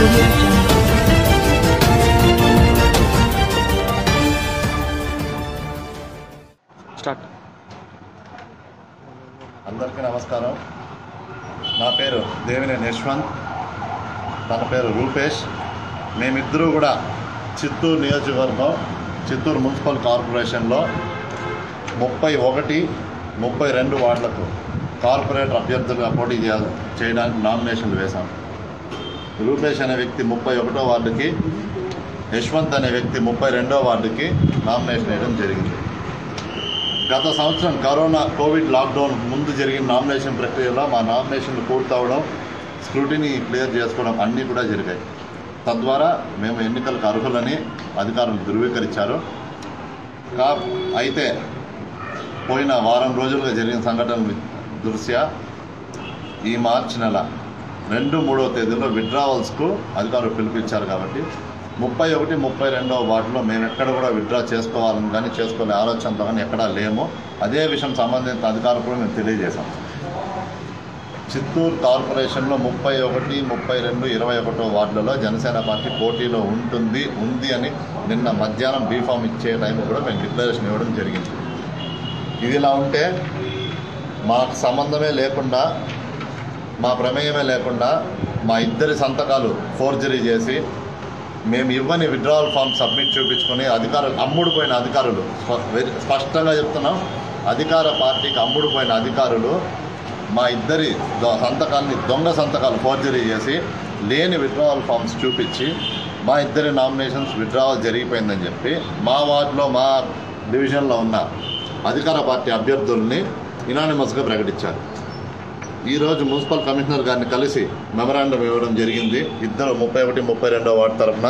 అందరికీ నమస్కారం. నా పేరు దేవినేని యశ్వంత్, తన పేరు రూపేష్. మేమిద్దరూ కూడా చిత్తూరు నియోజకవర్గం, చిత్తూరు మున్సిపల్ కార్పొరేషన్లో 31, 32 వార్డులకు కార్పొరేటర్ అభ్యర్థులుగా పోటీ చేయడానికి నామినేషన్లు వేశాం. రూపేష్ అనే వ్యక్తి 31వ వార్డుకి, యశ్వంత్ అనే వ్యక్తి 32వ వార్డుకి నామినేషన్ వేయడం జరిగింది. గత సంవత్సరం కోవిడ్ లాక్డౌన్ ముందు జరిగిన నామినేషన్ ప్రక్రియలో మా నామినేషన్లు పూర్తవడం, స్క్రూటినీ క్లియర్ చేసుకోవడం అన్నీ కూడా జరిగాయి. తద్వారా మేము ఎన్నికలకు అర్హులని అధికారులు ధృవీకరించారు. అయితే పోయిన వారం రోజులుగా జరిగిన సంఘటనల దృష్ట్యా ఈ మార్చి నెల 2, 3వ తేదీలో విత్డ్రావల్స్కు అధికారులు పిలిపించారు. కాబట్టి 31, 32వ వార్డులో మేము ఎక్కడ కూడా విత్డ్రా చేసుకోవాలని కానీ చేసుకోలే ఆలోచనతో కానీ ఎక్కడా లేము. అదే విషయం సంబంధిత అధికారులు కూడా మేము తెలియజేశాం. చిత్తూరు కార్పొరేషన్లో 31, 32, 21వ వార్డులలో జనసేన పార్టీ పోటీలో ఉంది అని నిన్న మధ్యాహ్నం బీఫామ్ ఇచ్చే టైం కూడా మేము డిక్లరేషన్ ఇవ్వడం జరిగింది. ఇదిలా ఉంటే మాకు సంబంధమే లేకుండా, మా ప్రమేయమే లేకుండా మా ఇద్దరి సంతకాలు ఫోర్జరీ చేసి మేము ఇవ్వని విత్డ్రావల్ ఫామ్ సబ్మిట్ చూపించుకొని అమ్ముడుపోయిన అధికారులు, స్పష్టంగా చెప్తున్నాం, అధికార పార్టీకి అమ్ముడుపోయిన అధికారులు మా ఇద్దరి సంతకాలని దొంగ సంతకాలు ఫోర్జరీ చేసి లేని విత్డ్రావల్ ఫామ్స్ చూపించి మా ఇద్దరి నామినేషన్స్ విత్డ్రావల్ జరిగిపోయిందని చెప్పి మా వార్డులో, మా డివిజన్లో ఉన్న అధికార పార్టీ అభ్యర్థుల్ని యునానిమస్గా ప్రకటించారు. ఈరోజు మున్సిపల్ కమిషనర్ గారిని కలిసి మెమరాండం ఇవ్వడం జరిగింది. ఇద్దరు 31, 32వ వార్డు తరఫున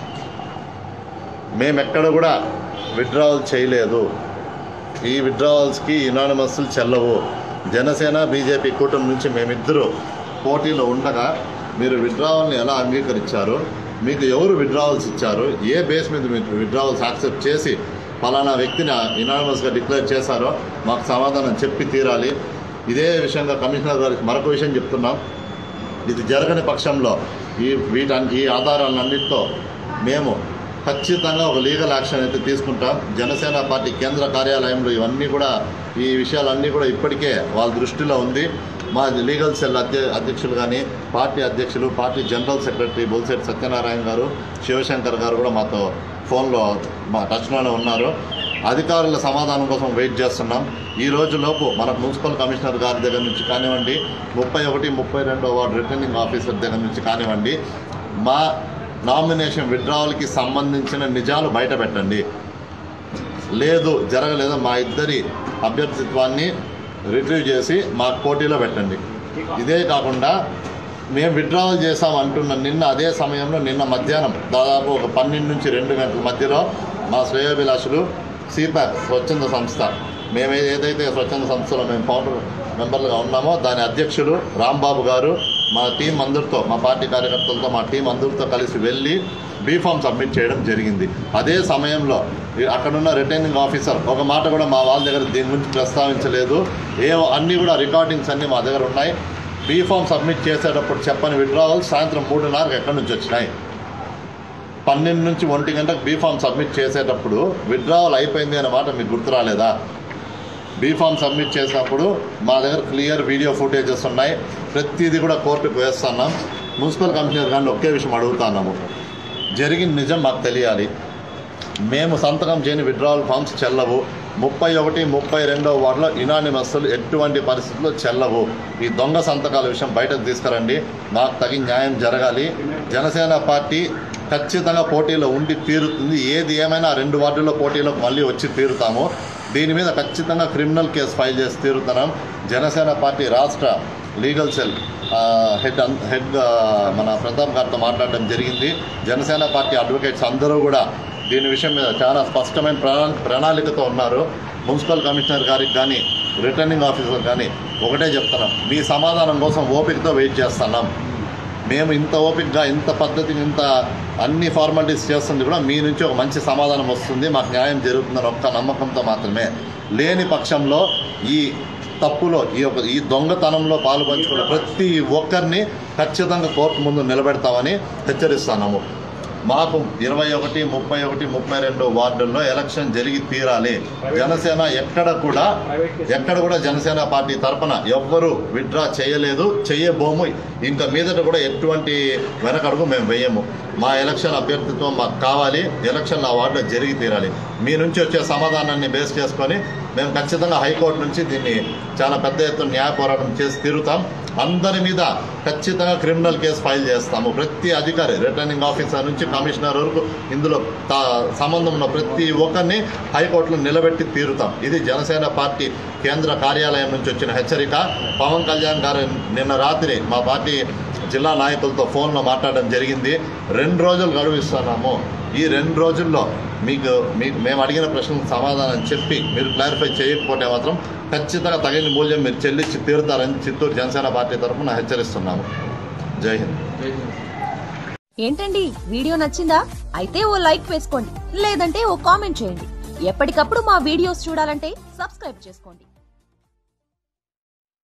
మేమెక్కడ కూడా విత్డ్రావల్ చేయలేదు, ఈ విత్డ్రావల్స్కి యునానిమస్లు చెల్లవు, జనసేన బీజేపీ కూటమి నుంచి మేమిద్దరూ పోటీలో ఉండగా మీరు విత్డ్రావల్ని ఎలా అంగీకరించారు, మీకు ఎవరు విత్డ్రావల్స్ ఇచ్చారు, ఏ బేస్ మీద మీరు విత్డ్రావల్స్ యాక్సెప్ట్ చేసి ఫలానా వ్యక్తిని యునానిమస్గా డిక్లేర్ చేశారో మాకు సమాధానం చెప్పి తీరాలి. ఇదే విషయంగా కమిషనర్ గారికి మరొక విషయం చెప్తున్నాం. ఇది జరగని పక్షంలో ఈ ఆధారాలన్నింటితో మేము ఖచ్చితంగా ఒక లీగల్ యాక్షన్ అయితే తీసుకుంటాం. జనసేన పార్టీ కేంద్ర కార్యాలయంలో ఈ విషయాలన్నీ కూడా ఇప్పటికే వాళ్ళ దృష్టిలో ఉంది. మా లీగల్ సెల్ అధ్యక్షులు కానీ, పార్టీ అధ్యక్షులు, party general secretary Bolisetti Satyanarayana గారు, శివశంకర్ గారు కూడా మాతో ఫోన్లో మా టచ్లోనే ఉన్నారు. అధికారుల సమాధానం కోసం వెయిట్ చేస్తున్నాం. ఈ రోజులోపు మనకు మున్సిపల్ కమిషనర్ గారి దగ్గర నుంచి కానివ్వండి, 31, 32వ వార్డు రిటర్నింగ్ ఆఫీసర్ దగ్గర నుంచి కానివ్వండి, మా నామినేషన్ విత్డ్రావల్కి సంబంధించిన నిజాలు బయట పెట్టండి. లేదు, జరగలేదు, మా ఇద్దరి అభ్యర్థిత్వాన్ని రిట్రీవ్ చేసి మాకు పోటీలో పెట్టండి. ఇదే కాకుండా మేము విత్డ్రావల్ చేసామంటున్న అదే సమయంలో నిన్న మధ్యాహ్నం దాదాపు ఒక 12 నుంచి 2 గంటల మధ్యలో మా శ్రేయోభిలాషులు సిపాక్ స్వచ్ఛంద సంస్థ, మేము ఏదైతే స్వచ్ఛంద సంస్థలో మేము ఫౌండర్ మెంబర్లుగా ఉన్నామో దాని అధ్యక్షులు రాంబాబు గారు మా టీం అందరితో, మా పార్టీ కార్యకర్తలతో, మా టీం అందరితో కలిసి వెళ్ళి బీఫామ్ సబ్మిట్ చేయడం జరిగింది. అదే సమయంలో అక్కడున్న రిటర్నింగ్ ఆఫీసర్ ఒక మాట కూడా మా వాళ్ళ దగ్గర దీని గురించి ప్రస్తావించలేదు. అన్నీ కూడా రికార్డింగ్స్ అన్నీ మా దగ్గర ఉన్నాయి. బీఫామ్ సబ్మిట్ చేసేటప్పుడు చెప్పని విత్డ్రావల్ సాయంత్రం 3:30కి ఎక్కడి నుంచి వచ్చినాయి. 12 నుంచి 1 గంటకు బీఫామ్ సబ్మిట్ చేసేటప్పుడు విత్డ్రావల్ అయిపోయింది అనే మాట మీకు గుర్తు రాలేదా? బీఫామ్ సబ్మిట్ చేసినప్పుడు మా దగ్గర క్లియర్ వీడియో ఫుటేజెస్ ఉన్నాయి. ప్రతిదీ కూడా కోర్టుకు వేస్తున్నాం. మున్సిపల్ కమిషనర్ గారిని ఒకే విషయం అడుగుతున్నాము, జరిగిన నిజం మాకు తెలియాలి. మేము సంతకం చేయని విత్డ్రావల్ ఫామ్స్ చెల్లవు. 31, 32వ వార్డులో యునానిమస్లు ఎటువంటి పరిస్థితుల్లో చెల్లవు. ఈ దొంగ సంతకాల విషయం బయటకు తీసుకురండి. మాకు తగిన న్యాయం జరగాలి. జనసేన పార్టీ ఖచ్చితంగా పోటీలో ఉండి తీరుతుంది. ఏది ఏమైనా 2 వార్డుల్లో పోటీలోకి మళ్ళీ వచ్చి తీరుతాము. దీని మీద ఖచ్చితంగా క్రిమినల్ కేసు ఫైల్ చేసి తీరుతున్నాం. జనసేన పార్టీ రాష్ట్ర లీగల్ సెల్ హెడ్ మన ప్రతాప్ గారితో మాట్లాడడం జరిగింది. జనసేన పార్టీ అడ్వకేట్స్ అందరూ కూడా దీని విషయం మీద చాలా స్పష్టమైన ప్రణాళికతో ఉన్నారు. మున్సిపల్ కమిషనర్ గారికి కానీ, రిటర్నింగ్ ఆఫీసర్ కానీ ఒకటే చెప్తున్నాం, మీ సమాధానం కోసం ఓపికతో వెయిట్ చేస్తున్నాం. మేము ఇంత ఓపికగా, ఇంత పద్ధతిని, ఇంత అన్ని ఫార్మాలిటీస్ చేస్తుంది కూడా మీ నుంచి ఒక మంచి సమాధానం వస్తుంది, మాకు న్యాయం జరుగుతుందని ఒక్క నమ్మకంతో మాత్రమే. లేని పక్షంలో ఈ తప్పులో ఈ దొంగతనంలో పాలుపంచుకున్న ప్రతి ఒక్కరిని ఖచ్చితంగా కోర్టు ముందు నిలబెడతామని హెచ్చరిస్తున్నాము. మాకు 21, 31, 32 వార్డుల్లో ఎలక్షన్ జరిగి తీరాలి. జనసేన ఎక్కడ కూడా జనసేన పార్టీ తరఫున ఎవ్వరూ విత్డ్రా చేయలేదు, చేయబోము. ఇంకా మీదట కూడా ఎటువంటి వెనకడుగు మేము వేయము. మా ఎలక్షన్ అభ్యర్థిత్వం మాకు కావాలి. ఎలక్షన్ ఆ వార్డులో జరిగి తీరాలి. మీ నుంచి వచ్చే సమాధానాన్ని బేస్ చేసుకొని మేము ఖచ్చితంగా హైకోర్టు నుంచి దీన్ని చాలా పెద్ద ఎత్తున న్యాయ పోరాటం చేసి తీరుతాం. అందరి మీద ఖచ్చితంగా క్రిమినల్ కేసు ఫైల్ చేస్తాము. ప్రతి అధికారి, రిటర్నింగ్ ఆఫీసర్ నుంచి కమిషనర్ వరకు ఇందులో సంబంధం ఉన్న ప్రతి ఒక్కరిని హైకోర్టులో నిలబెట్టి తీరుతాం. ఇది జనసేన పార్టీ కేంద్ర కార్యాలయం నుంచి వచ్చిన హెచ్చరిక. పవన్ కళ్యాణ్ గారు నిన్న రాత్రి మా పార్టీ జిల్లా నాయకులతో ఫోన్లో మాట్లాడడం జరిగింది. 2 రోజులు గడువు ఇస్తున్నాము. ఈ 2 రోజుల్లో మీకు మేము అడిగిన ప్రశ్నలకు సమాధానం చెప్పి మీరు క్లారిఫై చేయకపోతే మాత్రం ఖచ్చితంగా తగిన మూల్యం మీరు చెల్లించి తీరుతారని చిత్తూరు జనసేన పార్టీ తరఫున హెచ్చరిస్తున్నాము. జై హింద్. ఏంటండి, వీడియో నచ్చిందా? అయితే ఓ లైక్ వేసుకోండి, లేదంటే ఓ కామెంట్ చేయండి. ఎప్పటికప్పుడు మా వీడియోస్ చూడాలంటే సబ్స్క్రైబ్ చేసుకోండి.